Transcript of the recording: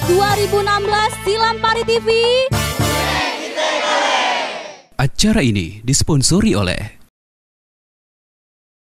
2016 Silam Pari TV. Acara ini disponsori oleh